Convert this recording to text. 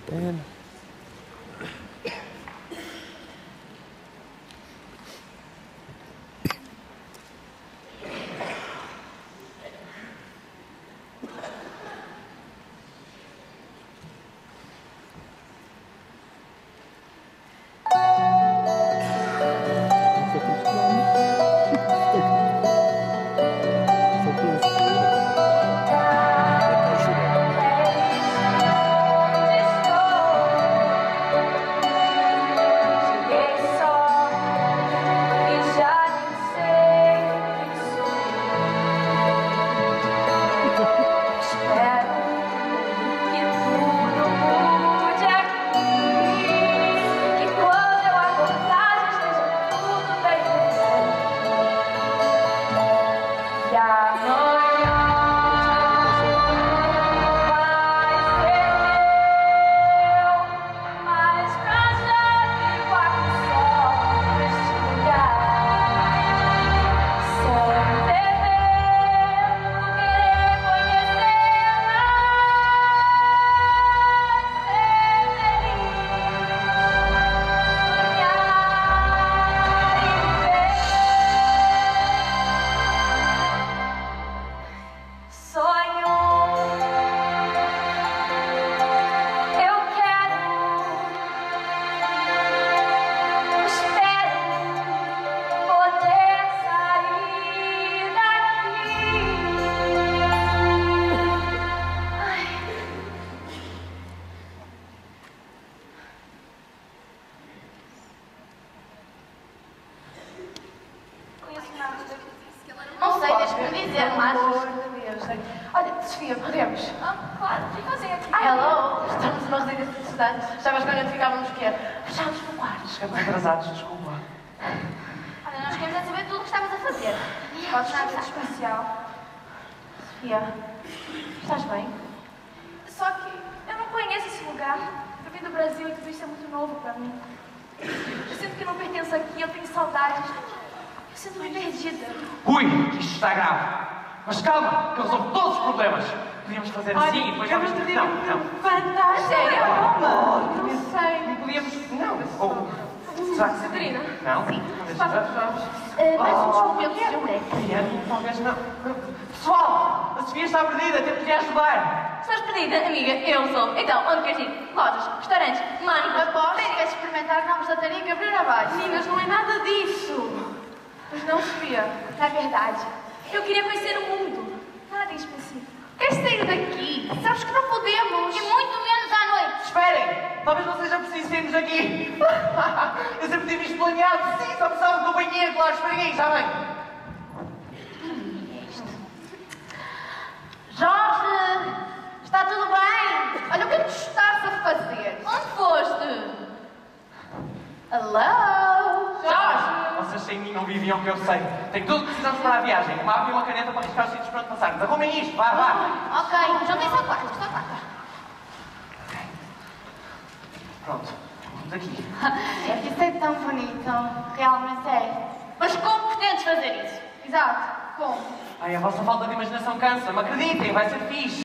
Pena. Não sei, deixa-me dizer, mas... Pelo amor de Deus. Olha, Sofia, podemos? Claro, o que fazem aqui? Hello, estamos numa residência de estudantes. Estavas com onde ficávamos quê? Fechados no quarto. Chegamos atrasados, desculpa. Olha, nós queremos é saber tudo o que estavas a fazer. Podes nada de especial. Sofia, estás bem? Só que eu não conheço esse lugar. Eu vim do Brasil e tudo isso é muito novo pra mim. Eu sinto que eu não pertenço aqui, eu tenho saudades. Eu sinto-me perdida. Ui, isto está grave. Mas calma, que resolve todos os problemas. Podíamos fazer assim e depois... eu gostaria Não, de não. fantástico. Não sei. Não podíamos... Não. Ou... Será que... Catarina? Não? Faça os jogos. Peço desculpa, eu preciso de um break. Talvez não. Pessoal, a Sofia está perdida, temos de a ajudar. Estás perdida, amiga? Eu sou. Então, onde queres ir? Lojas, restaurantes, mánicas. Aposto que queres experimentar novos da Tarinha abrir abaixo. Meninas, não é nada disso. Mas não, Sofia. Na verdade, eu queria conhecer o mundo. Nada em específico. Queres sair daqui? Sabes que não podemos. E muito menos à noite. Esperem, talvez não seja preciso termos aqui. Eu sempre tive isto planeado. Sim, só precisava de companhia, claro, esperem aí, já bem. Jorge, está tudo bem? Olha, o que é que tu estás a fazer? Onde foste? Hello? Jorge! Vocês sem mim não viviam, que eu sei. Tenho tudo o que precisamos para a viagem. Uma água e uma caneta para arriscar os sítios para onde passarmos. Arrumem isto, vá, vá. Ok, juntem-se ao quarto, está ao quarto. Pronto, vamos aqui. Isso é tão bonito. Realmente é. Mas como pretendes fazer isso? Exato. Como? Ai, a vossa falta de imaginação cansa-me. Acreditem, vai ser fixe.